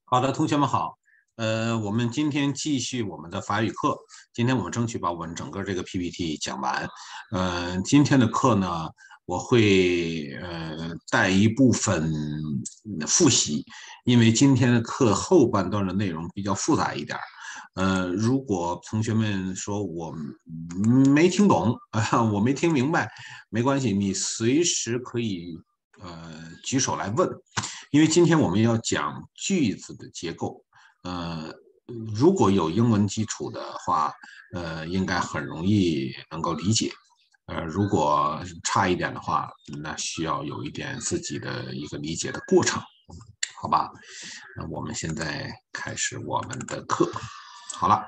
好的，同学们好。我们今天继续我们的法语课。今天我们争取把我们整个这个 PPT 讲完。今天的课呢，我会带一部分复习，因为今天的课后半段的内容比较复杂一点。如果同学们说我没听懂啊，我没听明白，没关系，你随时可以举手来问。因为今天我们要讲句子的结构，呃，如果有英文基础的话，应该很容易能够理解。如果差一点的话，那需要有一点自己的一个理解的过程，好吧？那我们现在开始我们的课。好了，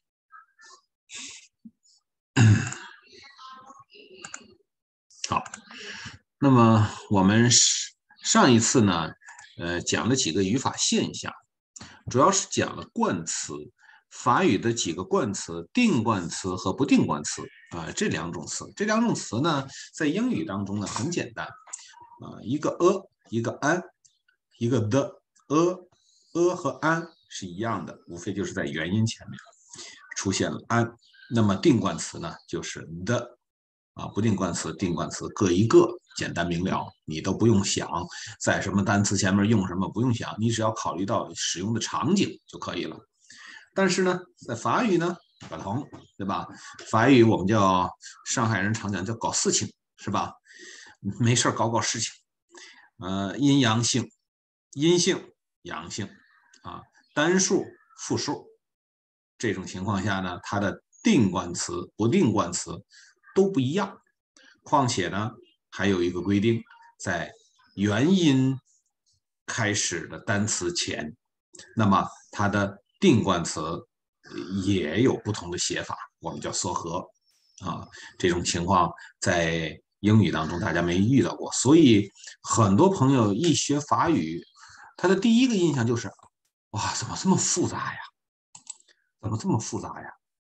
好，那么我们上一次呢，讲了几个语法现象。主要是讲了冠词，法语的几个冠词，定冠词和不定冠词这两种词。这两种词呢，在英语当中呢很简单一个一个 an，一个的和 an 是一样的，无非就是在元音前面出现了 an。那么定冠词呢，就是 the 不定冠词、定冠词各一个，简单明了，你都不用想在什么单词前面用什么，不用想，你只要考虑到使用的场景就可以了。但是呢，在法语呢不同，对吧？法语我们叫上海人常讲叫搞事情，是吧？没事搞搞事情，阴阳性、阴性、阳性单数、复数，这种情况下呢，它的定冠词、不定冠词都不一样。况且呢，还有一个规定，在元音开始的单词前，那么它的定冠词也有不同的写法，我们叫缩合这种情况在英语当中大家没遇到过，所以很多朋友一学法语，他的第一个印象就是，哇，怎么这么复杂呀？怎么这么复杂呀？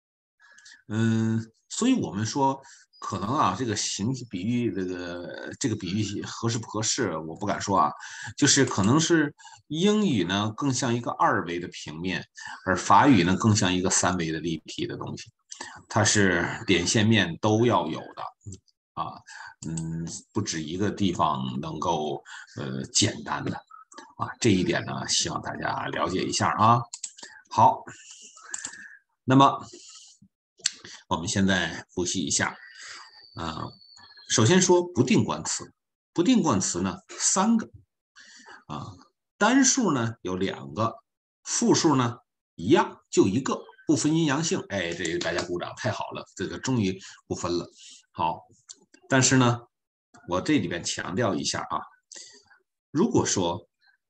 所以我们说，可能这个形比喻，这个比喻合适不合适，我不敢说就是可能是英语呢更像一个二维的平面，而法语呢更像一个三维的立体的东西，它是点线面都要有的啊，不止一个地方能够简单的这一点呢，希望大家了解一下好，那么我们现在复习一下首先说不定冠词，不定冠词呢三个单数呢有两个，复数呢一样就一个，不分阴阳性。哎，这个大家鼓掌，太好了，这个终于不分了。好，但是呢，我这里边强调一下如果说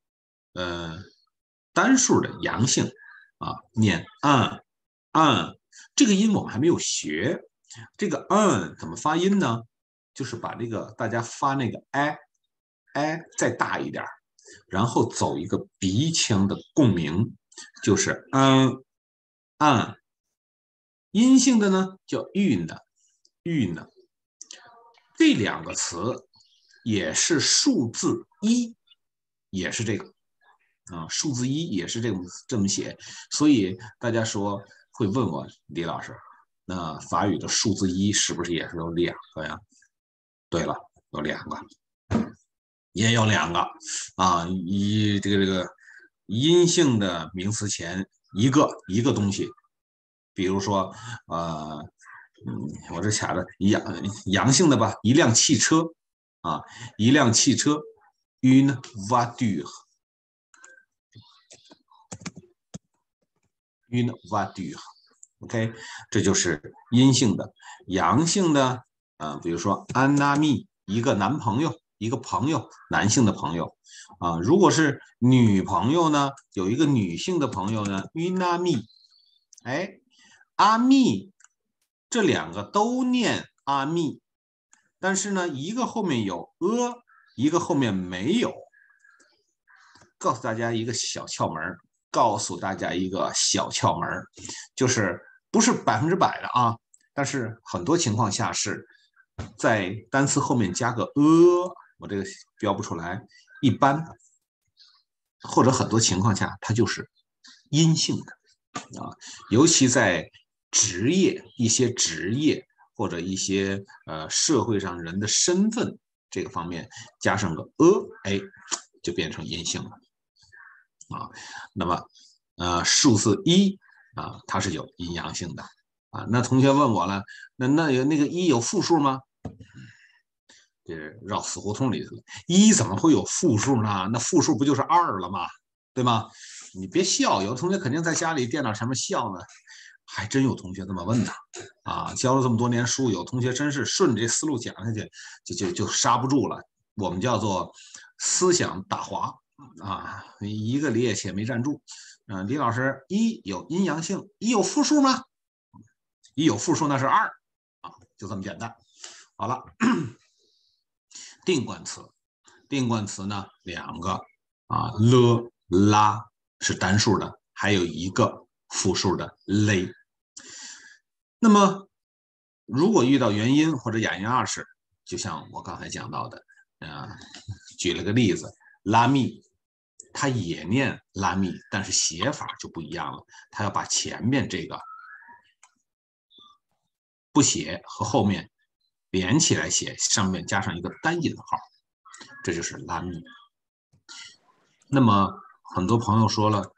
单数的阳性念这个音我们还没有学，这个怎么发音呢？就是把这个大家发那个再大一点，然后走一个鼻腔的共鸣，就是阴性的呢叫玉呢，这两个词也是数字一，也是这个数字一也是这么写，所以大家说会问我李老师，那法语的数字一是不是也是有两个呀？对了，有两个，也有两个这个阴性的名词前一个东西，比如说我这卡的阳性的吧，一辆汽车一辆汽车，une voiture，une voiture，OK，这就是阴性的。阳性的比如说 un ami，一个男朋友，一个朋友，男性的朋友如果是女朋友呢，有一个女性的朋友呢，une amie，哎，阿密这两个都念阿密，但是呢，一个后面有一个后面没有。告诉大家一个小窍门，就是不是100%的但是很多情况下是在单词后面加个我这个标不出来，一般或者很多情况下它就是阴性的啊，尤其在一些职业或者一些社会上人的身份这个方面加上个哎，就变成阴性了啊。那么数字一啊，它是有阴阳性的啊。那同学问我了，那个一有复数吗？这绕死胡同里去了。一怎么会有复数呢？那复数不就是二了吗？对吗？你别笑，有的同学肯定在家里电脑前面笑呢。还真有同学这么问的啊！教了这么多年书，有同学真是顺着这思路讲下去，就刹不住了。我们叫做思想打滑啊，一个趔趄没站住。李老师，一有阴阳性，一有复数吗？一有复数那是二啊，就这么简单。好了，定冠词，定冠词呢两个啊，了拉是单数的，还有一个复数的勒。那么，如果遇到元音或者哑音二式，就像我刚才讲到的，举了个例子，拉密，它也念拉密，但是写法就不一样了，它要把前面这个不写和后面连起来写，上面加上一个单引号，这就是拉密。那么很多朋友说了，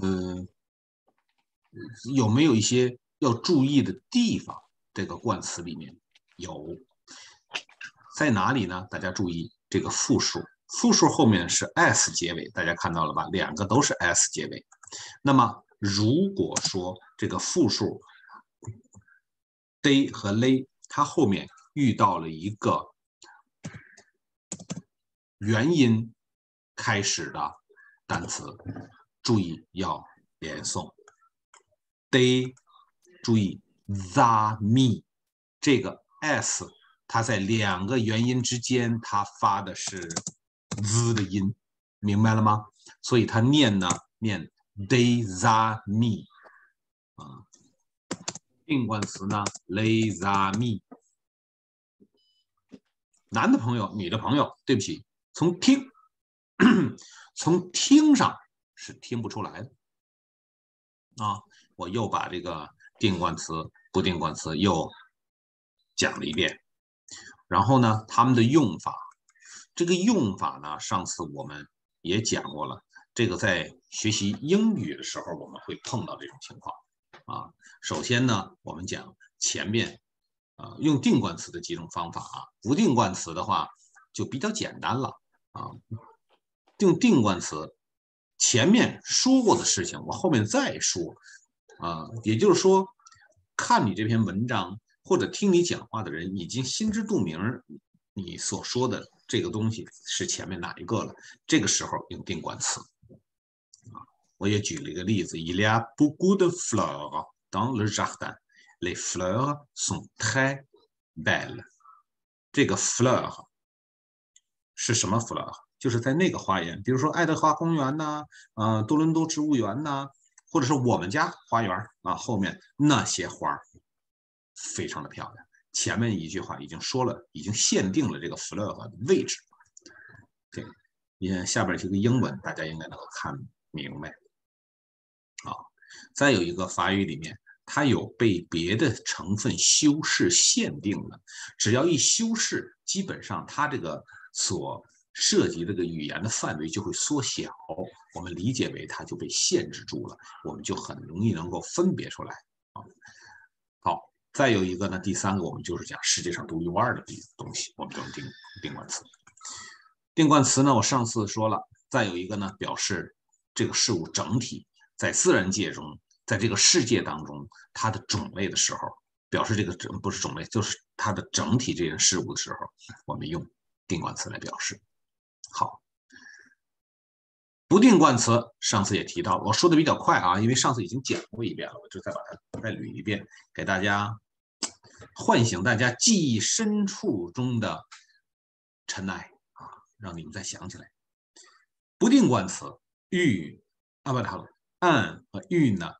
有没有一些要注意的地方？这个冠词里面有，在哪里呢？大家注意这个复数，复数后面是 s 结尾，大家看到了吧？两个都是 s 结尾。那么如果说这个复数 d 和 l， 它后面遇到了一个元音开始的单词，注意要连诵。d 注意 the me 这个 s， 它在两个元音之间，它发的是 z 的音，明白了吗？所以它念呢，念 they the me 啊。定冠词呢 they the me。男的朋友、女的朋友，对不起，从听上是听不出来的啊。我又把这个定冠词、不定冠词又讲了一遍。然后呢，他们的用法，这个用法呢，上次我们也讲过了。这个在学习英语的时候，我们会碰到这种情况啊。首先呢，我们讲前面用定冠词的几种方法啊，不定冠词的话就比较简单了啊。用定冠词，前面说过的事情，我后面再说啊。也就是说，看你这篇文章或者听你讲话的人已经心知肚明，你所说的这个东西是前面哪一个了。这个时候用定冠词啊。我也举了一个例子 ，Il y a beaucoup de fleurs dans le jardin. Les fleurs sont très belles. 这个 fleur 是什么 fleur？就是在那个花园，比如说爱德华公园呐、多伦多植物园呐、或者是我们家花园啊，后面那些花非常的漂亮。前面一句话已经说了，已经限定了这个 fleur 的位置。对，你看下边这个英文，大家应该能够看明白啊。再有一个法语里面，它有被别的成分修饰限定的，只要一修饰，基本上它这个所涉及这个语言的范围就会缩小，我们理解为它就被限制住了，我们就很容易能够分别出来啊。好，再有一个呢，第三个我们就是讲世界上独一无二的东西，我们叫定冠词。定冠词呢，我上次说了，再有一个呢，表示这个事物整体在自然界中，在这个世界当中它的种类的时候，表示这个不是种类，就是它的整体这件事物的时候，我们用定冠词来表示。好，不定冠词上次也提到，我说的比较快啊，因为上次已经讲过一遍了，我就再把它再捋一遍，给大家唤醒大家记忆深处中的尘埃啊，让你们再想起来。不定冠词欲啊不好，和欲呢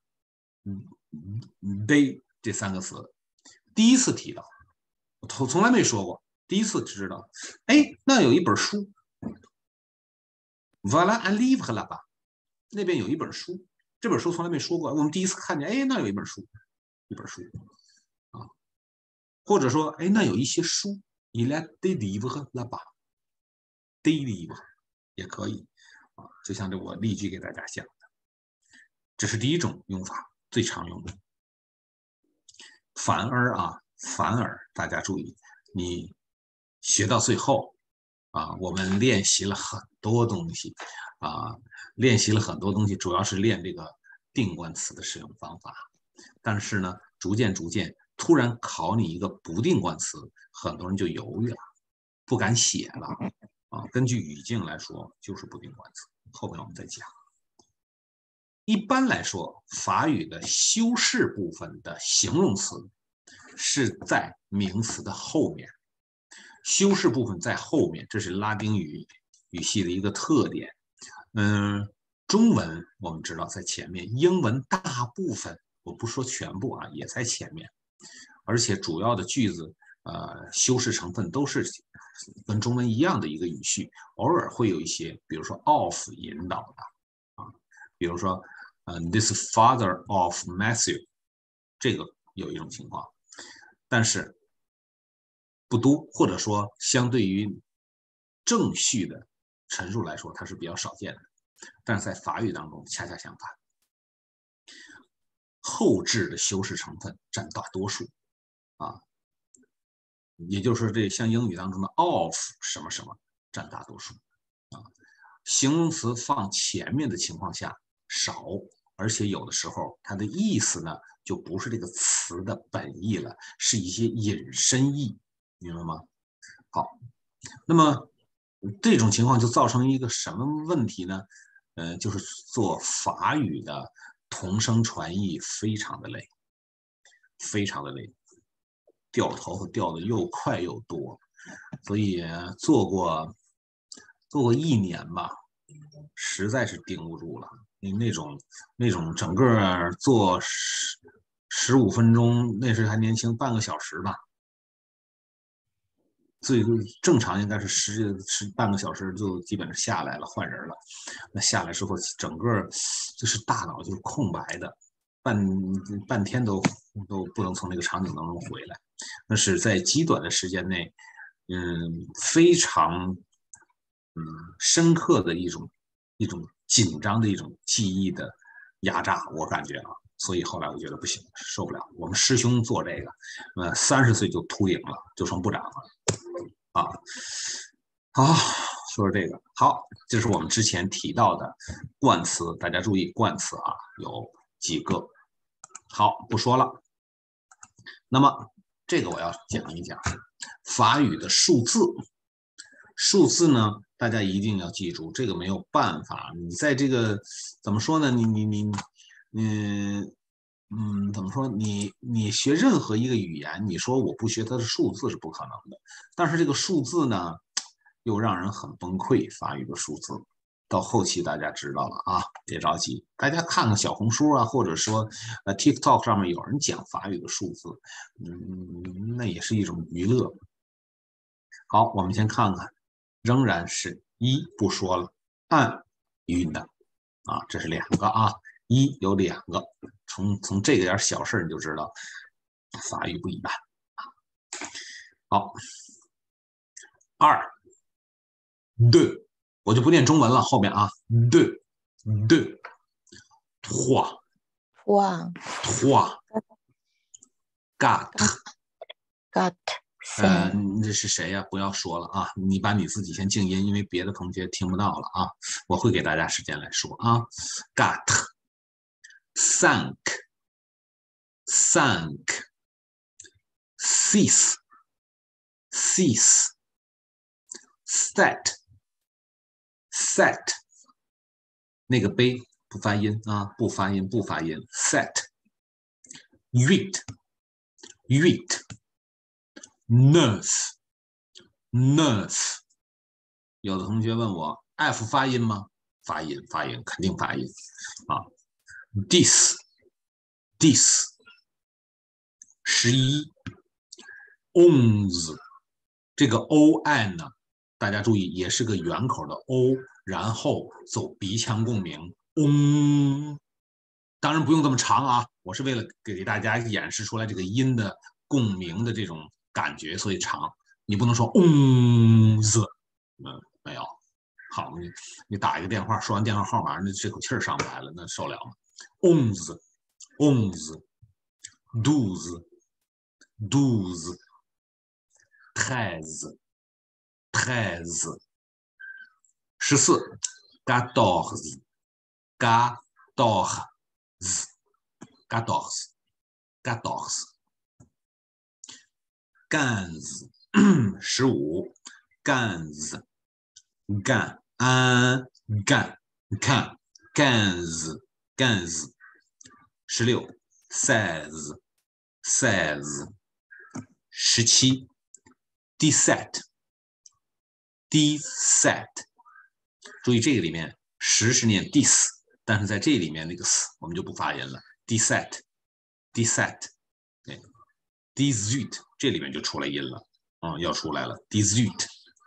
，they 这三个词第一次提到，我从来没说过，第一次知道。哎，那有一本书。Voilà un livre là-bas， 那边有一本书，这本书从来没说过，我们第一次看见，哎，那有一本书，一本书啊，或者说，哎，那有一些书，il a des livres là-bas，des livres 也可以啊，就像这我例句给大家讲的，这是第一种用法，最常用的。反而大家注意，你学到最后啊，我们练习了很多东西啊，练习了很多东西，主要是练这个定冠词的使用方法。但是呢，逐渐突然考你一个不定冠词，很多人就犹豫了，不敢写了啊。根据语境来说，就是不定冠词。后面我们再讲。一般来说，法语的修饰部分的形容词是在名词的后面，修饰部分在后面，这是拉丁语系的一个特点。中文我们知道在前面，英文大部分我不说全部啊，也在前面，而且主要的句子修饰成分都是跟中文一样的一个语序，偶尔会有一些，比如说 of 引导的啊，比如说this father of Matthew， 这个有一种情况，但是不多，或者说相对于正序的陈述来说，它是比较少见的。但是在法语当中恰恰相反，后置的修饰成分占大多数啊，也就是说，这像英语当中的 of 什么什么占大多数啊。形容词放前面的情况下少，而且有的时候它的意思呢就不是这个词的本意了，是一些引申义，明白吗？好，那么这种情况就造成一个什么问题呢？就是做法语的同声传译非常的累，非常的累，掉头发掉的又快又多，所以做过1年吧，实在是顶不住了。那种整个做15分钟，那时还年轻，半个小时吧。最正常应该是半个小时就基本上下来了，换人了。那下来之后，整个就是大脑就是空白的，半天都不能从那个场景当中回来。那是在极短的时间内，非常深刻的一种紧张的一种记忆的压榨，我感觉啊。所以后来我觉得不行，受不了。我们师兄做这个，30岁就秃顶了，就成部长了。啊，好，说说这个。好，这是我们之前提到的冠词，大家注意冠词啊，有几个。好，不说了。那么这个我要讲一讲法语的数字。数字呢，大家一定要记住，这个没有办法。你在这个怎么说呢？怎么说？你学任何一个语言，你说我不学它的数字是不可能的。但是这个数字呢，又让人很崩溃。法语的数字，到后期大家知道了啊，别着急，大家看看小红书啊，或者说TikTok 上面有人讲法语的数字，那也是一种娱乐。好，我们先看看，仍然是一不说了，按韵的啊，这是2个啊。一有2个，从这个点小事你就知道法语不一般。好，2 de， 我就不念中文了，后面啊 de trois quatre。这是谁呀？不要说了啊！你把你自己先静音，因为别的同学听不到了啊。我会给大家时间来说啊。quatre cinq six sept 那个杯不发音啊，不发音 sept huit neuf。有的同学问我 F 发音吗？发音，肯定发音啊。10 11 11，这个 on 呢，大家注意，也是个圆口的 o， 然后走鼻腔共鸣当然不用这么长啊，我是为了给大家演示出来这个音的共鸣的这种感觉，所以长。你不能说字，没有。好，你打一个电话，说完电话号码，那这口气儿上不来了，那受了吗？11 12 12 13 13 14 14 14 14 14 15 15 15 gain, un gain, gain, 15, 15, 16, 16, 16, 17, 17, 17。注意这个里面10是念 dis， 但是在这里面那个 s 我们就不发音了 ，17， 17， 对 ，18 这里面就出来音了啊，要出来了 ，18，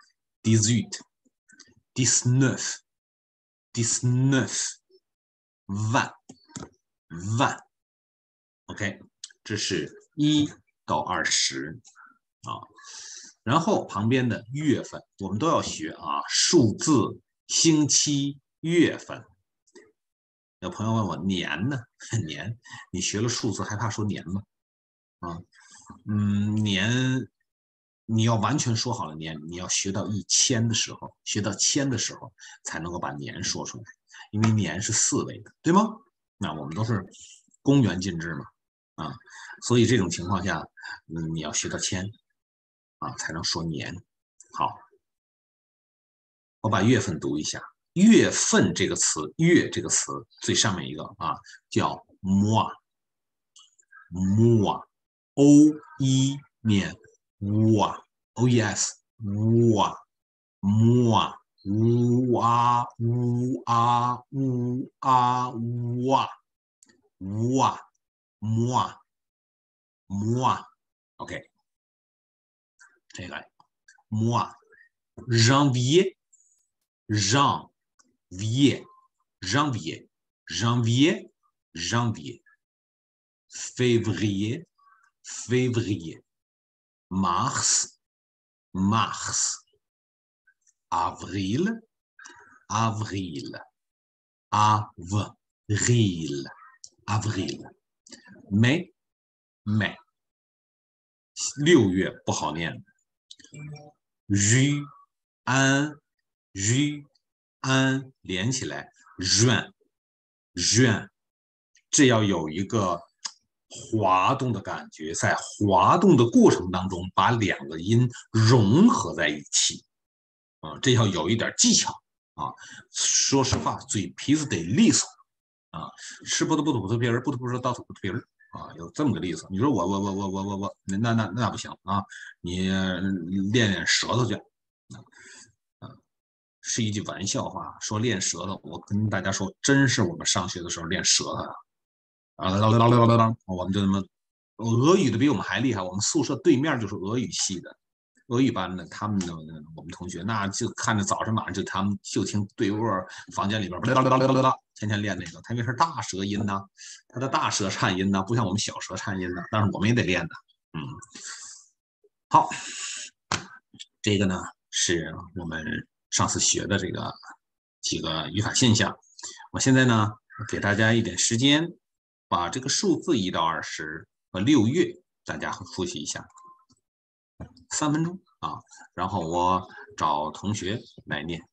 18。19, 19, 20, 20 ，OK， 这是1到20啊。然后旁边的月份我们都要学啊，数字、星期、月份。有朋友问我年呢？年，你学了数字还怕说年吗？啊，年，你要完全说好了年，你要学到1000的时候，学到1000的时候才能够把年说出来，因为年是4位的，对吗？那我们都是公元进制嘛，啊，所以这种情况下，你要学到1000啊，才能说年。好，我把月份读一下，月份这个词，月这个词最上面一个啊，叫 mois，mois，o念 mois，mois，mois，mois，mois，mois，OK，这个 mois，janvier，janvier，janvier，janvier，janvier，février, février, mars, mars, avril, avril, avril, avril, mai, mai，6月不好念 juin, juin 连起来 juin, juin，这要有一个滑动的感觉，在滑动的过程当中，把2个音融合在一起啊，这要有一点技巧啊。说实话，嘴皮子得利索啊，吃不得不吐不吐皮儿，不吐不吐倒吐不吐皮儿啊，有这么个例子。你说我，那不行啊，你练练舌头去。是一句玩笑话，说练舌头。我跟大家说，真是我们上学的时候练舌头啊，我们就那么，俄语的比我们还厉害。我们宿舍对面就是俄语系的，俄语班的，他们的我们同学，那就看着早晨晚上就他们就听对卧房间里边天天练那个，他因为是大舌音呐，他的大舌颤音呐，不像我们小舌颤音呐，但是我们也得练的。好，这个呢是我们上次学的这个几个语法现象。我现在呢给大家一点时间，把这个数字1到20和6月大家复习一下，3分钟啊，然后我找同学来念。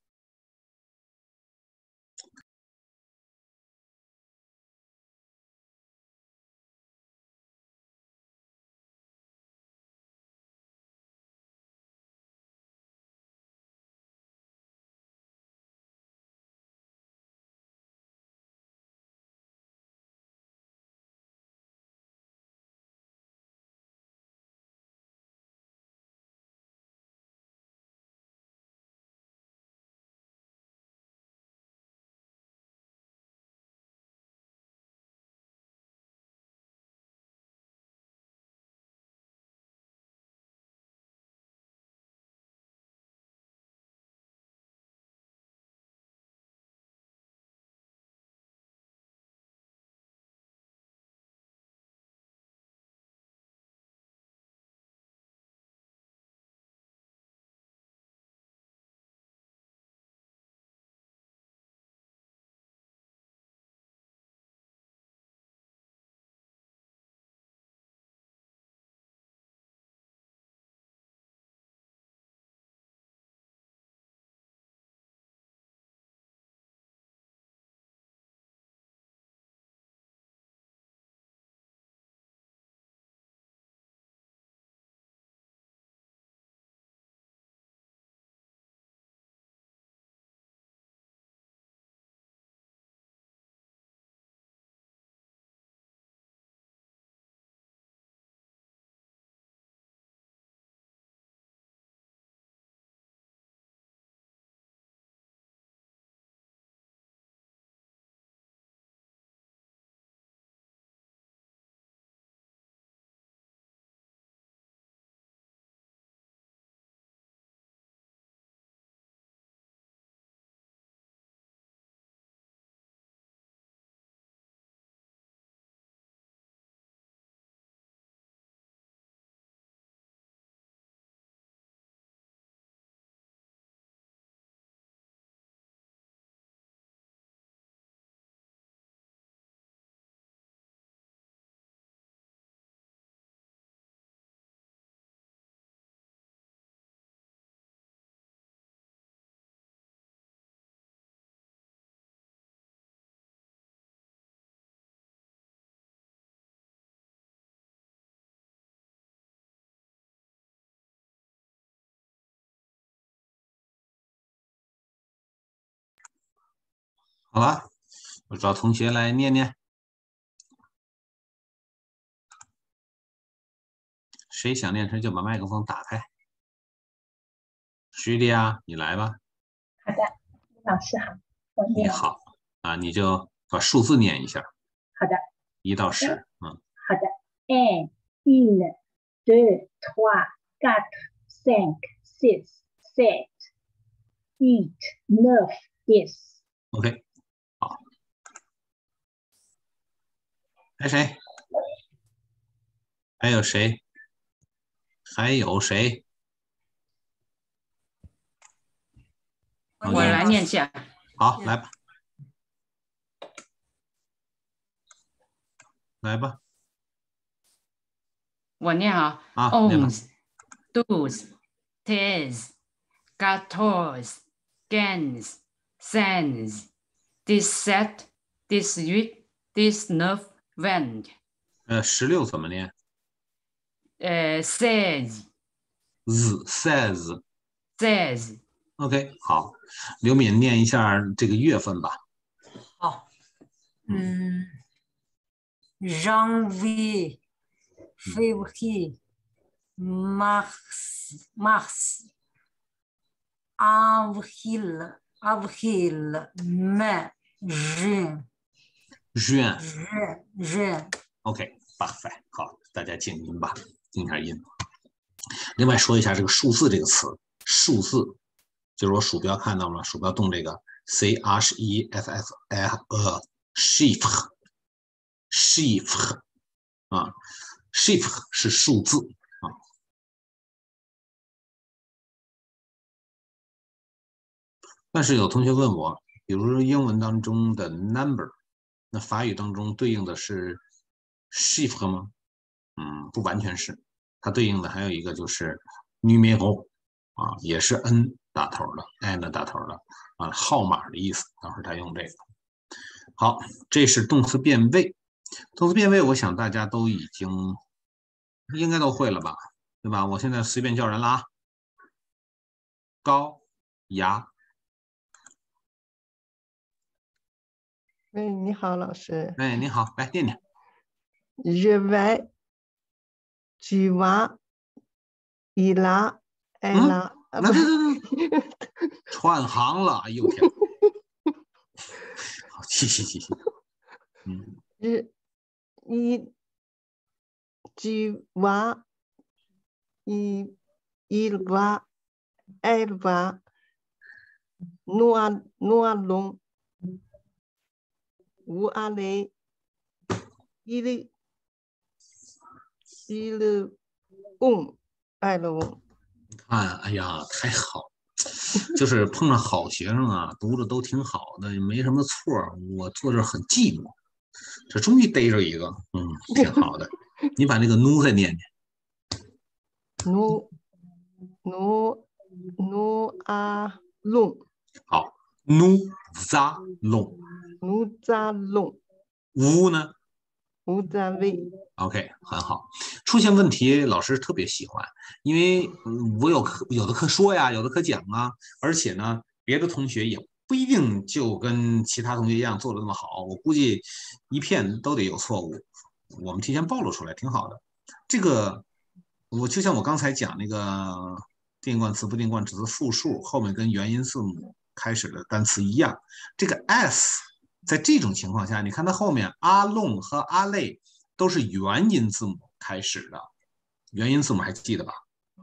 好了，我找同学来念念。谁想念谁就把麦克风打开。徐丽啊，你来吧。 好的，老师好，我念。 你好啊，你就把数字念一下。 好的 ，1到10。 好的 1, 1, 2, 3, 4, 5, 6, 7, 8, 9, 10。 OK， 好。还谁？还有谁？还有谁？ 我来念一下。 好，来吧，来吧。 我念啊。 11, 12, 13, 14, 15, 16, 17, 18, 19, 20。 16怎么念 16。 16。OK， 好。刘敏念一下这个月份吧。 好，janvier, février, mars, avril, mai, juin。 OK， parfait， 好，大家静音吧，静下音。另外说一下这个数字这个词，数字就是我鼠标看到了，鼠标动这个 chiffre 啊 ，chiffre 是数字啊。但是有同学问我，比如说英文当中的 number， 那法语当中对应的是 chiffre 吗？不完全是，它对应的还有一个就是 numéro 啊，也是 n 打头的 n 打头的啊，号码的意思。等会儿他用这个。好，这是动词变位。动词变位，我想大家都已经应该都会了吧，对吧？我现在随便叫人了啊，高牙。 你好，老师。 你好，来念念。 Je vais, tu vas, il a, elle a。 串行了，哎呦天！好，继续。 tu vas, il va, elle va, nous allons, vous allez, ils vont, elles vont。 你看，哎呀，太好，就是碰上好学生啊，读的都挺好的，也没什么错。我坐这很寂寞，这终于逮着一个，挺好的。你把那个 nu 再念念。 nous allons。 好 ，nous allons。 nous allons。 vous 呢 vous avez。 OK， 很好。出现问题，老师特别喜欢，因为我有的课说呀，有的课讲啊，而且呢，别的同学也不一定就跟其他同学一样做的那么好，我估计一片都得有错误，我们提前暴露出来，挺好的。这个我就像我刚才讲那个定冠词、不定冠词复数后面跟元音字母开始的单词一样，这个 s 在这种情况下，你看它后面阿弄和阿累都是元音字母开始的，元音字母还记得吧？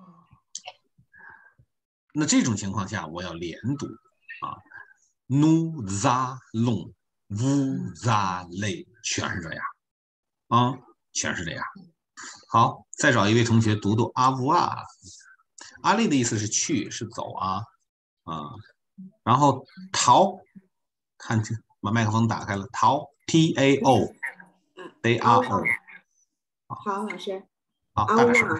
那这种情况下，我要连读啊 ，nous allons, vous allez， 全是这样啊，全是这样。好，再找一位同学读读阿布啊，阿累的意思是去，是走啊，然后逃，看清，把麦克风打开了，逃 ，T-A-O， they are o。 好，老师。 好，大点声。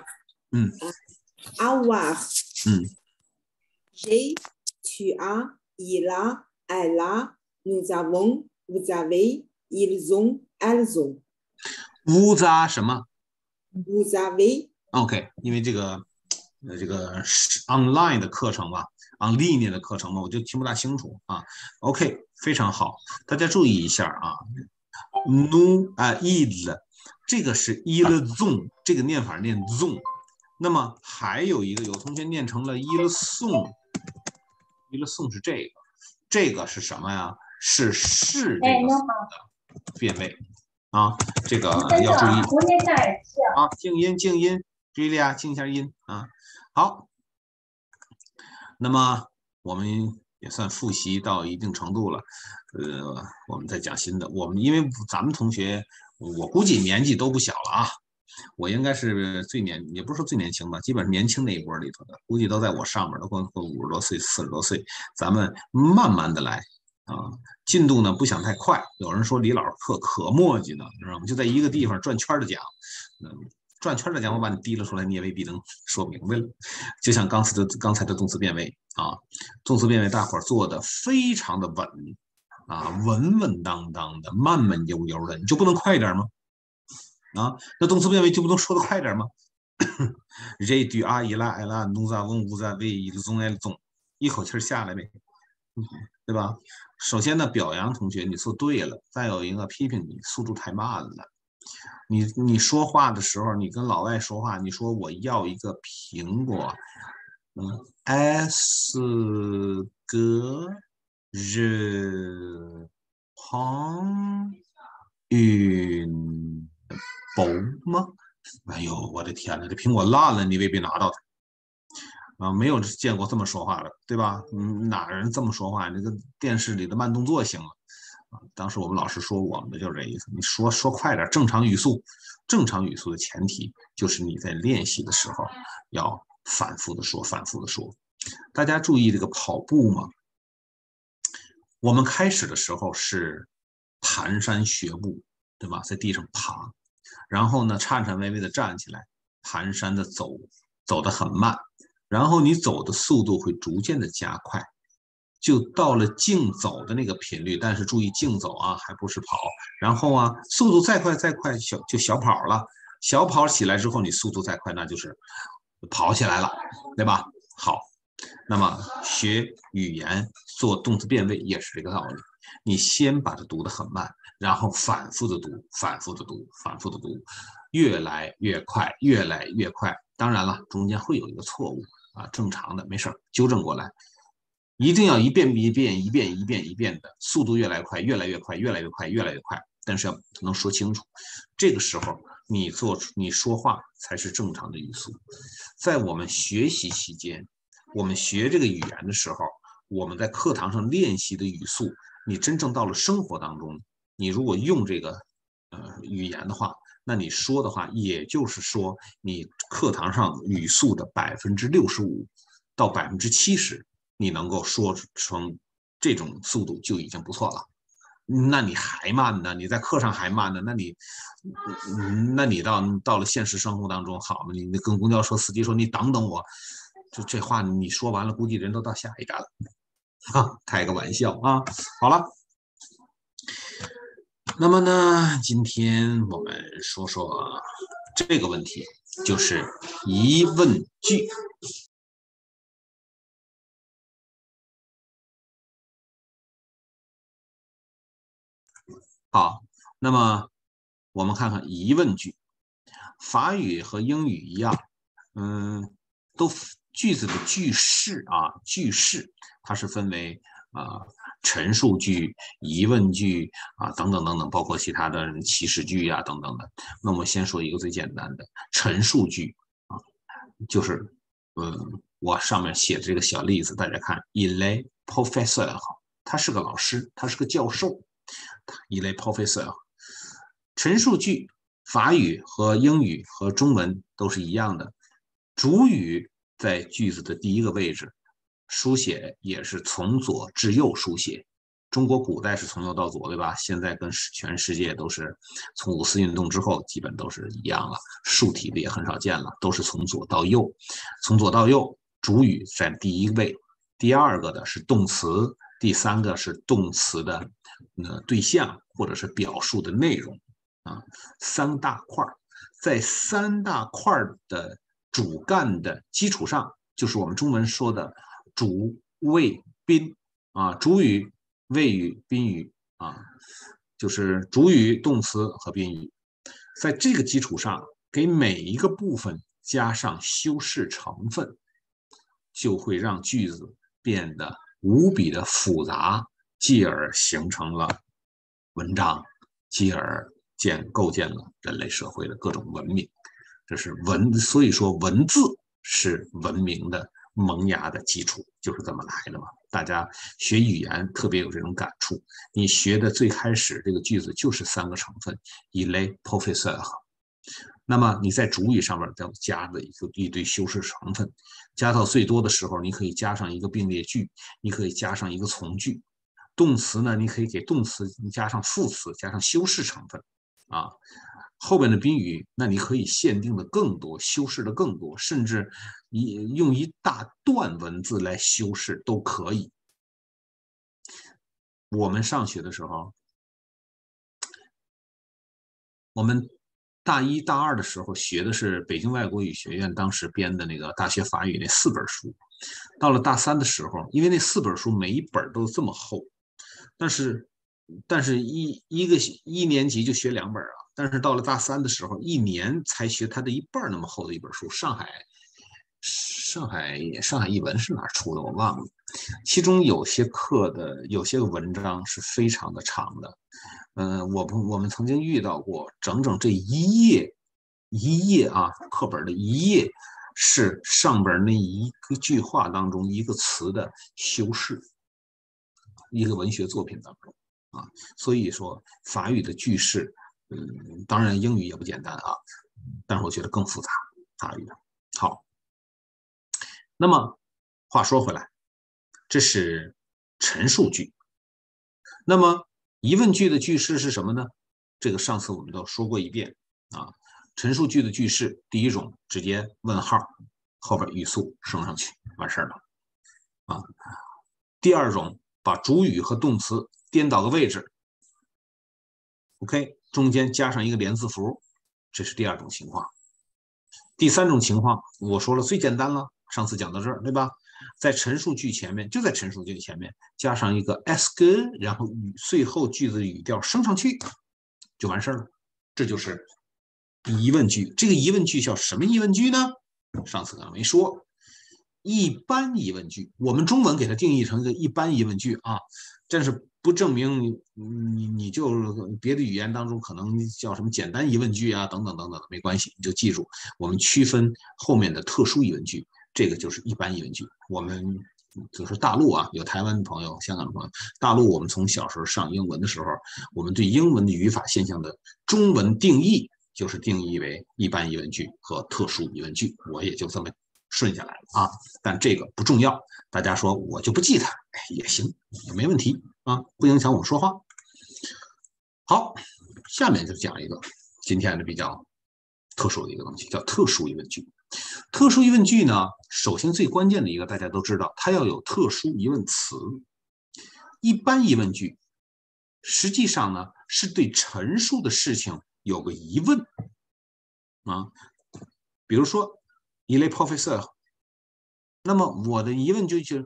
avoir。j'ai, tu as, il a, elle a, nous avons, vous avez, ils ont, elles ont。 vous a 什么 ？vous avez。 OK， 因为这个online 的课程嘛， 历年的课程嘛，我就听不大清楚啊。OK， 非常好，大家注意一下啊。nu il， 这个是 il zon， 这个念法念 zon。那么还有一个有同学念成了 il son，il son 是这个，这个是什么呀？是这个的变位啊，这个要注意啊，静音静音，注意力啊，静一下音啊。好，那么我们也算复习到一定程度了，我们再讲新的。我们因为咱们同学，我估计年纪都不小了啊，我应该是也不是说最年轻吧，基本上年轻那一波里头的，估计都在我上面，都过50多岁、40多岁。咱们慢慢的来啊，进度呢不想太快。有人说李老师课可磨叽呢，知道吗？就在一个地方转圈的讲，转圈的讲，我把你提了出来，你也未必能说明白了。就像刚才的动词变位啊，动词变位大伙儿做的非常的稳啊，稳稳当当的，慢慢悠悠的，你就不能快一点吗？啊，那动词变位就不能说的快点吗？J du a il a elle a nous avons vous avez ils ont elles ont， 一口气下来呗，对吧？首先呢，表扬同学你做对了，再有一个批评你速度太慢了。你说话的时候，你跟老外说话，你说我要一个苹果，est-ce que je prends une pomme？ 哎呦，我的天哪，这苹果烂了，你未必拿到它啊！没有见过这么说话的，对吧？哪人这么说话？那个电视里的慢动作行了。当时我们老师说我们的就是这意思，你说快点，正常语速。正常语速的前提就是你在练习的时候要反复的说，反复的说。大家注意这个跑步嘛，我们开始的时候是蹒跚学步，对吧？在地上爬，然后呢颤颤巍巍的站起来，蹒跚的走，走得很慢，然后你走的速度会逐渐的加快。就到了竞走的那个频率，但是注意竞走啊，还不是跑。然后啊，速度再快就小跑了。小跑起来之后，你速度再快，那就是跑起来了，对吧？好，那么学语言做动词变位也是这个道理。你先把它读得很慢，然后反复的读，反复的读，反复的读，越来越快，越来越快。当然了，中间会有一个错误啊，正常的，没事，纠正过来。一定要一遍的，速度越来越快，越来越快，越来越快，越来越快。但是要能说清楚，这个时候你说话才是正常的语速。在我们学习期间，我们学这个语言的时候，我们在课堂上练习的语速，你真正到了生活当中，你如果用这个语言的话，那你说的话，也就是说你课堂上语速的65%到70%。你能够说成这种速度就已经不错了，那你还慢呢？你在课上还慢呢？那你到了现实生活当中，好嘛？你跟公交车司机说你等等我，就这话你说完了，估计人都到下一站了。开个玩笑啊！好了，那么呢，今天我们说说这个问题，就是疑问句。好，那么我们看看疑问句。法语和英语一样，都句子的句式啊，句式它是分为陈述句、疑问句啊等等等等，包括其他的祈使句啊等等的。那我们先说一个最简单的陈述句啊，就是我上面写的这个小例子，大家看 ，il est professeur， 他是个老师，他是个教授。il est professeur。陈述句，法语和英语和中文都是一样的，主语在句子的第一个位置，书写也是从左至右书写。中国古代是从右到左，对吧？现在跟全世界都是从五四运动之后，基本都是一样了，竖体的也很少见了，都是从左到右。从左到右，主语占第一位，第二个的是动词，第三个是动词的对象或者是表述的内容啊，三大块，在三大块的主干的基础上，就是我们中文说的主谓宾啊，主语、谓语、宾语啊，就是主语、动词和宾语。在这个基础上，给每一个部分加上修饰成分，就会让句子变得无比的复杂，继而形成了文章，继而构建了人类社会的各种文明。这是所以说文字是文明的萌芽的基础，就是这么来的嘛。大家学语言特别有这种感触，你学的最开始这个句子就是3个成分 il est professeur， 那么你在主语上面再加的一堆修饰成分，加到最多的时候，你可以加上一个并列句，你可以加上一个从句。动词呢，你可以给动词加上副词，加上修饰成分啊。后边的宾语，那你可以限定的更多，修饰的更多，甚至用一大段文字来修饰都可以。我们上学的时候，我们大1、大2的时候学的是北京外国语学院当时编的那个大学法语那4本书。到了大3的时候，因为那4本书每一本都这么厚，但是一年级就学2本啊。但是到了大3的时候，1年才学它的一半那么厚的一本书。上海译文是哪儿出的我忘了，其中有些文章是非常的长的。我们曾经遇到过整整这一页啊，课本的一页是上边那一个句话当中一个词的修饰，一个文学作品当中啊。所以说法语的句式，当然英语也不简单啊，但是我觉得更复杂，法语的。好，那么话说回来，这是陈述句。那么疑问句的句式是什么呢？这个上次我们都说过一遍啊。陈述句的句式，第一种直接问号，后边语速升上去，完事儿了啊。第二种把主语和动词颠倒个位置 ，OK， 中间加上一个连字符，这是第2种情况。第3种情况，我说了最简单了，上次讲到这儿，对吧？在陈述句前面，就在陈述句前面加上一个 est， 然后最后句子语调升上去，就完事儿了。这就是疑问句。这个疑问句叫什么疑问句呢？上次刚刚没说，一般疑问句。我们中文给它定义成一个一般疑问句啊，但是不证明你就别的语言当中可能叫什么简单疑问句啊，等等等等，没关系，你就记住，我们区分后面的特殊疑问句，这个就是一般疑问句。我们就是大陆啊，有台湾的朋友、香港的朋友，大陆我们从小时候上英文的时候，我们对英文的语法现象的中文定义就是定义为一般疑问句和特殊疑问句，我也就这么顺下来了啊。但这个不重要，大家说我就不记它也行，也没问题啊，不影响我们说话。好，下面就讲一个今天的比较特殊的一个东西，叫特殊疑问句。特殊疑问句呢，首先最关键的一个大家都知道，它要有特殊疑问词。一般疑问句实际上呢是对陈述的事情有个疑问啊，比如说 il est professeur， 那么我的疑问句就是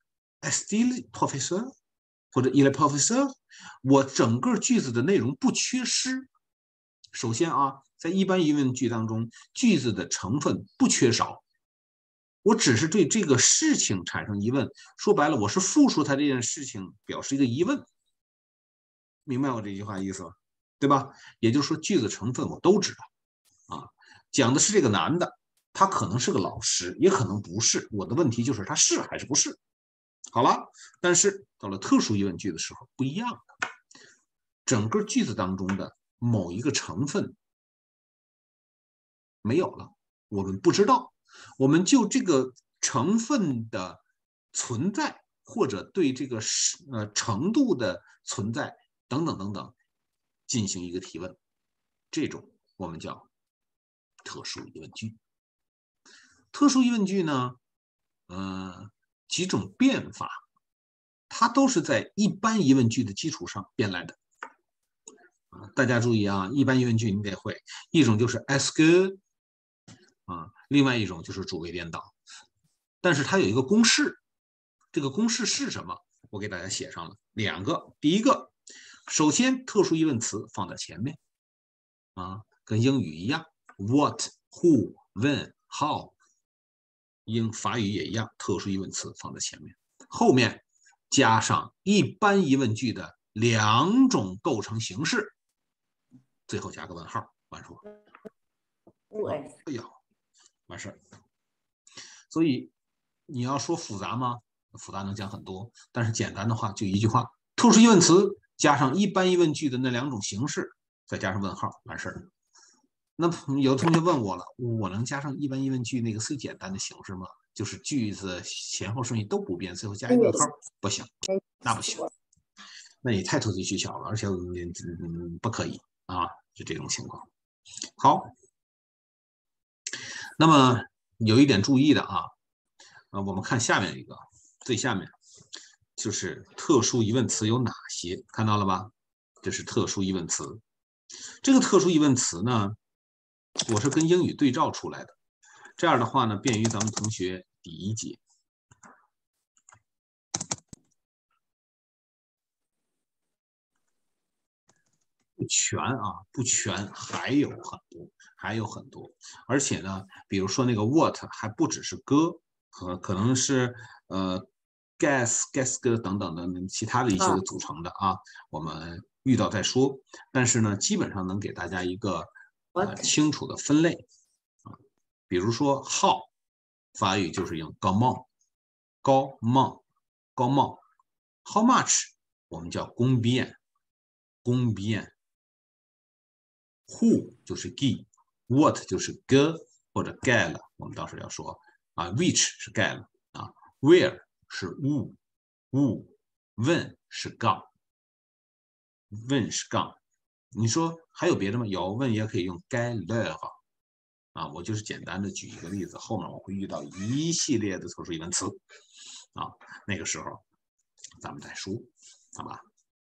est-il professeur， 或者 il est professeur， 我整个句子的内容不缺失。首先啊，在一般疑问句当中，句子的成分不缺少，我只是对这个事情产生疑问，说白了，我是复述它这件事情，表示一个疑问。明白我这句话意思吧？对吧？也就是说，句子成分我都知道啊。讲的是这个男的，他可能是个老师，也可能不是。我的问题就是他是还是不是？好了，但是到了特殊疑问句的时候不一样了，整个句子当中的某一个成分没有了，我们不知道，我们就这个成分的存在，或者对这个程度的存在等等等等进行一个提问，这种我们叫特殊疑问句。特殊疑问句呢，几种变法，它都是在一般疑问句的基础上编来的。大家注意啊，一般疑问句你得会，一种就是 est-ce que 啊，另外一种就是主谓颠倒。但是它有一个公式， 这个公式是什么？我给大家写上了2个。第一个，首先特殊疑问词放在前面啊，跟英语一样 ，what、who、when、how，法语也一样，特殊疑问词放在前面，后面加上一般疑问句的2种构成形式，最后加个问号，完说。哎呀，完事儿。所以你要说复杂吗？复杂能讲很多，但是简单的话就一句话：特殊疑问词加上一般疑问句的那2种形式，再加上问号，完事儿。那有的同学问我了，我能加上一般疑问句那个最简单的形式吗？就是句子前后顺序都不变，最后加一问号，不行，那不行，那你太投机取巧了，而且不可以啊，就这种情况。好，那么有一点注意的啊，我们看下面一个，最下面就是特殊疑问词有哪些，看到了吧？这是特殊疑问词。这个特殊疑问词呢，我是跟英语对照出来的，这样的话呢，便于咱们同学理解。不全啊，不全，还有很多，还有很多。而且呢，比如说那个 what 还不只是歌，可能是gas 歌等等的其他的一些组成的啊，我们遇到再说。但是呢，基本上能给大家一个清楚的分类啊。比如说 how， 法语就是用 comment， how much 我们叫combien。Who 就是 G，What 就是 G 或者 G 了，我们到时候要说啊 ，Which 是 G 了啊 ，Where 是 When 是杠，When 是杠。你说还有别的吗？有，问也可以用 G le 啊，我就是简单的举一个例子，后面我会遇到一系列的特殊疑问词啊，那个时候咱们再说，好吧？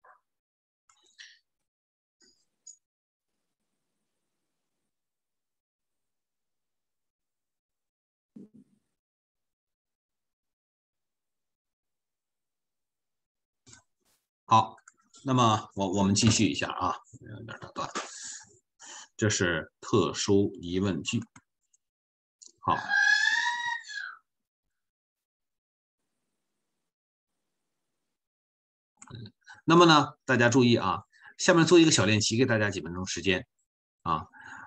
好，那么我们继续一下啊，有点打断。这是特殊疑问句。好，那么呢，大家注意啊，下面做一个小练习，给大家几分钟时间啊，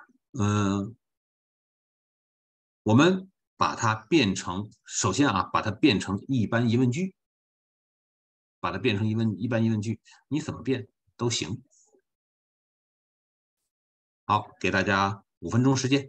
我们把它变成，首先啊，把它变成一般疑问句，把它变成一般疑问句，你怎么变都行。好，给大家5分钟时间。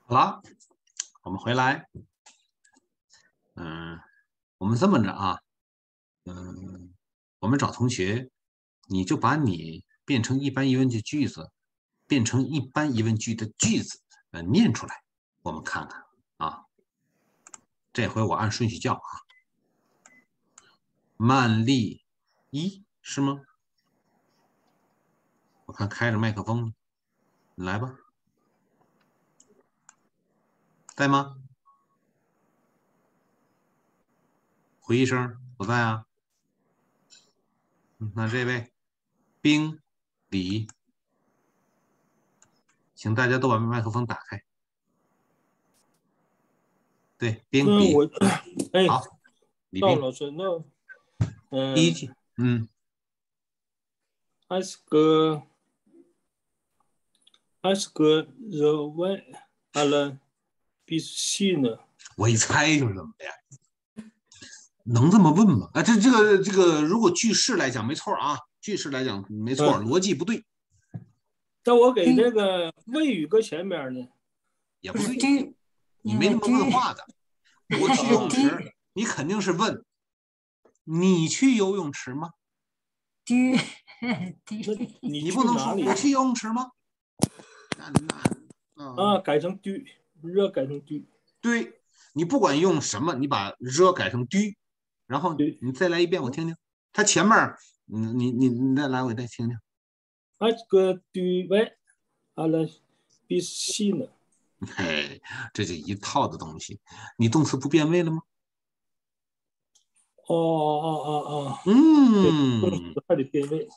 好了，我们回来。我们这么着啊，我们找同学，你就把你变成一般疑问句句子，变成一般疑问句的句子，念出来，我们看看啊。这回我按顺序叫啊。曼丽一是吗？我看开着麦克风呢，你来吧。在吗？回一声，我在啊。那这位冰李，请大家都把麦克风打开。对，冰李。好，李冰。 老师，那第一句 ，ask the one على piscina。 我一猜就是这么的呀。能这么问吗？啊，这个，如果句式来讲没错啊，句式来讲没错，逻辑不对。 但我给那个谓语搁前面呢， 也不对，你没那么问话的。我去游泳池，你肯定是问你去游泳池吗？你不能说我去游泳池吗？ 改成嘟，热改成嘟。 对，你不管用什么，你把热改成嘟，然后你再来一遍，我听听。它前面，你再来，我再听听。 ask the one على piscina。 嘿，这就一套的东西。你动词不变位了吗？ 还得变位。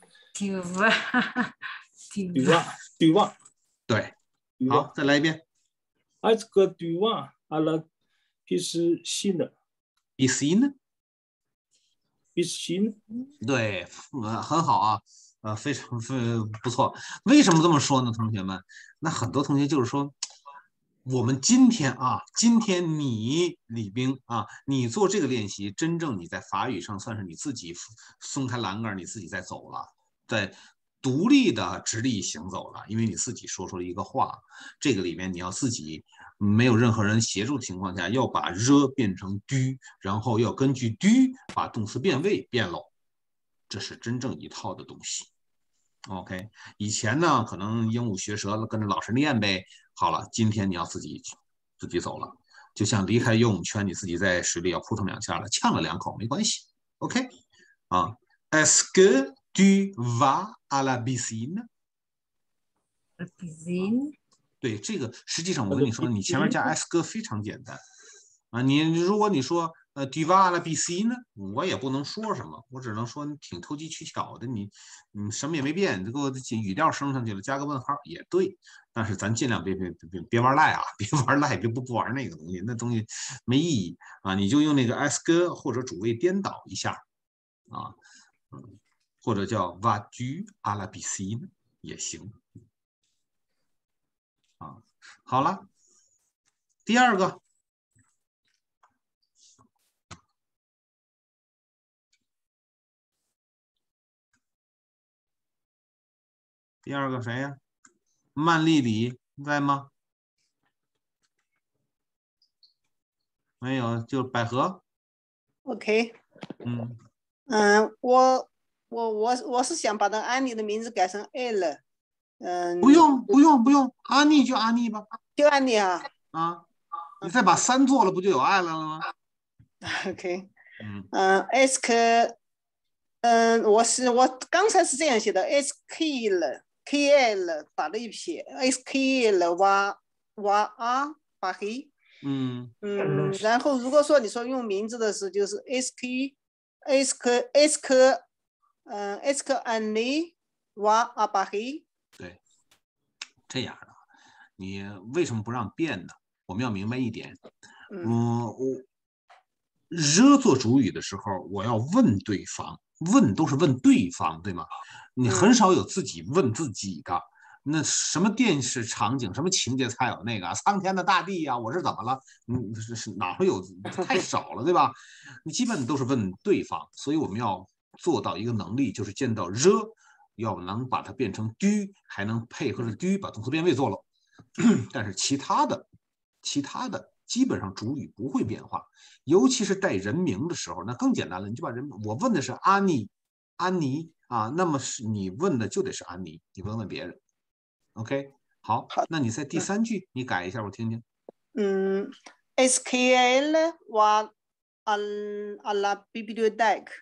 对望。 对，好，再来一遍。 ask the one على piscina。 piscina。 piscina。 对，很好啊。非常不错。为什么这么说呢，同学们？那很多同学就是说，我们今天你李冰啊，你做这个练习，真正你在法语上算是你自己松开栏杆，你自己在走了，在独立的直立行走了，因为你自己说出了一个话，这个里面你要自己没有任何人协助的情况下，要把热变成嘟，然后要根据嘟把动词变位变喽。这是真正一套的东西。OK， 以前呢可能鹦鹉学舌了，跟着老师练呗。好了，今天你要自己走了，就像离开游泳圈，你自己在水里要扑腾两下了，呛了2口没关系。OK， 啊 ，Est-ce que tu vas à la piscine？ 对，这个实际上我跟你说，你前面加 est-ce que 非常简单啊。如果你说tu vas à la piscine， 我也不能说什么，我只能说你挺投机取巧的，你什么也没变，你给我语调升上去了，加个问号也对。但是咱尽量别玩赖啊，别玩赖，别不玩那个东西，那东西没意义啊。你就用那个 est-ce que 或者主谓颠倒一下啊，或者叫 vas-tu à la piscine 也行啊。好了，第二个。第二个谁呀？曼丽里在吗？没有，就百合。 OK。我是想把那安妮的名字改成 L。 不用，安妮就安妮吧。 就安妮啊。 啊，你再把3做了，不就有爱了吗 ？OK。ask。我刚才是这样写的 ，skl 打了一撇 ，skl 哇啊巴黑。然后如果说你说用名字的时候，就是 ask安妮哇啊巴黑。 对，这样的，你为什么不让变呢？我们要明白一点，热做主语的时候，我要问对方。问都是问对方，对吗？你很少有自己问自己的。那什么电视场景、什么情节才有那个苍天的大地呀？我是怎么了？是哪会有？太少了，对吧？你基本都是问对方，所以我们要做到一个能力，就是见到热，要能把它变成嘟，还能配合着嘟把动词变位做了。 但是其他的基本上主语不会变化，尤其是带人名的时候，那更简单了，你就把人，我问的是安妮啊，那么是你问的就得是安妮，你不能问别人。OK， 好，那你在第3句你改一下，我听听。 SKL va alla biblioteca。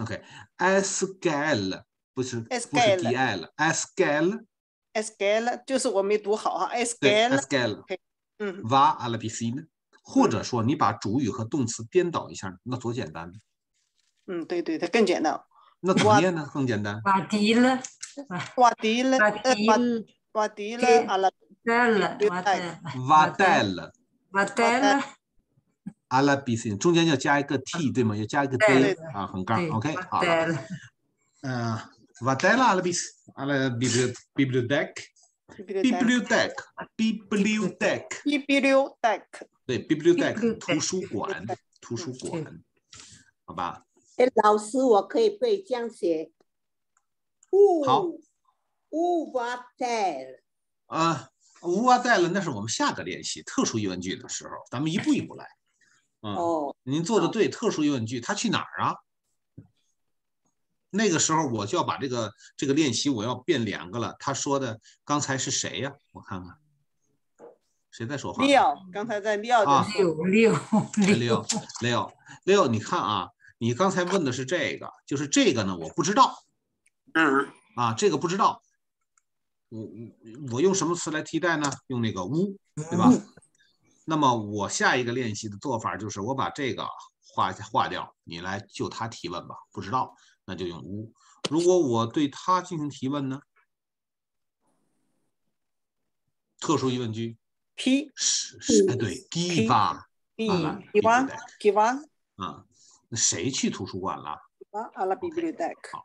OK，SKL 不是 DL，SKL 就是我没读好哈 ，SKL va alla piscina， 或者说你把主语和动词颠倒一下，那多简单。 对，它更简单。 那怎么念呢？更简单。 瓦迪了 alla alla piscina 中间要加一个 t 对吗？要加一个 d 啊，横杠。OK， 好了。va alla biblioteca。对 biblioteca 图书馆，好吧？ 老师，我可以不可以这样写？ 好。 乌瓦带乌瓦带了，那是我们下个练习特殊疑问句的时候，咱们一步一步来。您做的对，特殊疑问句它去哪儿啊？那个时候我就要把这个练习我要变2个了。他说的刚才是谁呀？我看看，谁在说话？ 刚才在六， 你看啊，你刚才问的是这个，就是这个呢，我不知道。这个不知道。我用什么词来替代呢？用那个乌，对吧？那么我下一个练习的做法就是我把这个划掉，你来就他提问吧。不知道，那就用乌。如果我对他进行提问呢？特殊疑问句 P 对 give 那谁去图书馆了 ？alla biblioteca。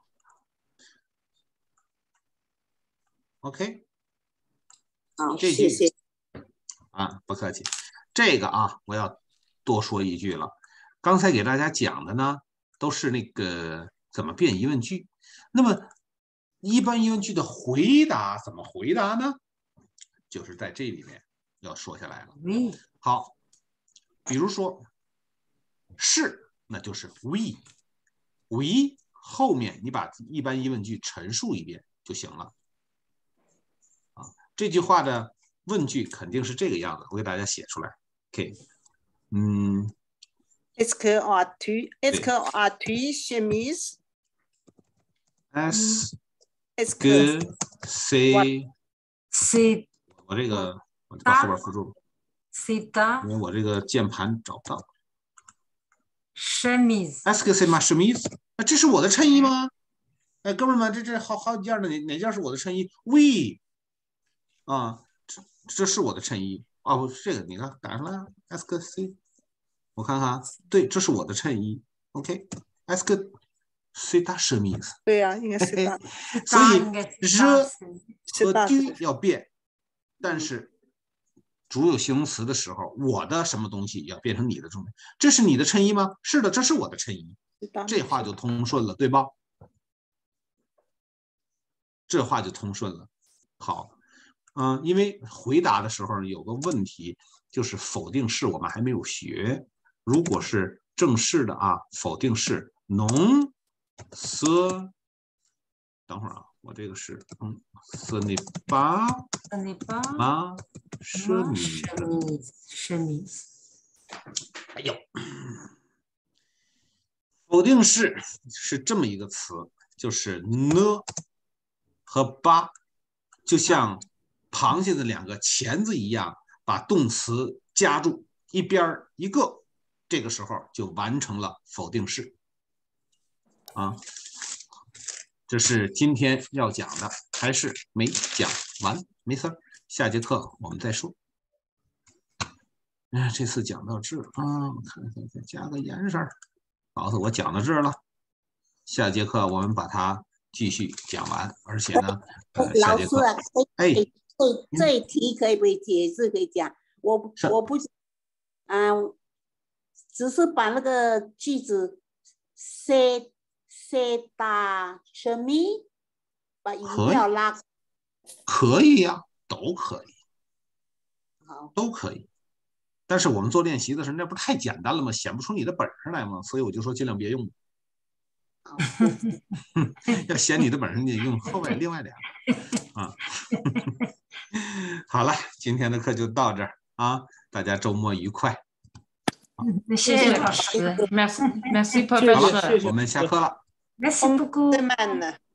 OK， 好，谢谢。 不客气。这个我要多说一句了。刚才给大家讲的呢，都是那个怎么变疑问句。那么一般疑问句的回答怎么回答呢？就是在这里面要说下来了。好，比如说是，那就是 we 后面你把一般疑问句陈述一遍就行了。这句话的问句肯定是这个样子，我给大家写出来。OK， Est-ce que chemise？ Est-ce que c'est 我这个我就把后边辅助，因为我这个键盘找不到。 chemise。 Est-ce que c'est ma chemise？ 这是我的衬衣吗？哥们儿们，这好几件的，哪件是我的衬衣 ？We 这是我的衬衣不是这个，你看赶上了 Est-ce que c'est 我看看，对，这是我的衬衣。OK，Est-ce que c'est ta chemise？ 对呀，应该是的。 所以 je 和 du 要变，但是主有形容词的时候，我的什么东西要变成你的东西。这是你的衬衣吗？是的，这是我的衬衣。这话就通顺了，对吧？这话就通顺了。好，因为回答的时候有个问题，就是否定式我们还没有学。如果是正式的否定式 non ce， 等会儿我这个是ce n'est pas ma chemise。哎呦，否定式是这么一个词，就是 ne 和 ba， 就像螃蟹的2个钳子一样，把动词夹住一边一个。这个时候就完成了否定式这是今天要讲的，还是没讲完，没事，下节课我们再说。这次讲到这我看看再加个颜色，告诉我讲到这了。下节课我们把它继续讲完，而且呢，下节课这一题可以不可以解释？可以讲，我不只是把那个句子 c'est ta chemise 把语调拉。 可以呀，都可以。 好， 都可以。但是我们做练习的时候，那不太简单了吗？显不出你的本事来吗？所以我就说尽量别用。要显你的本事，你得用后面另外2个啊。好了，今天的课就到这儿啊，大家周末愉快。 谢谢老师，merci 好了， professeur。 我们下课了。 Merci beaucoup。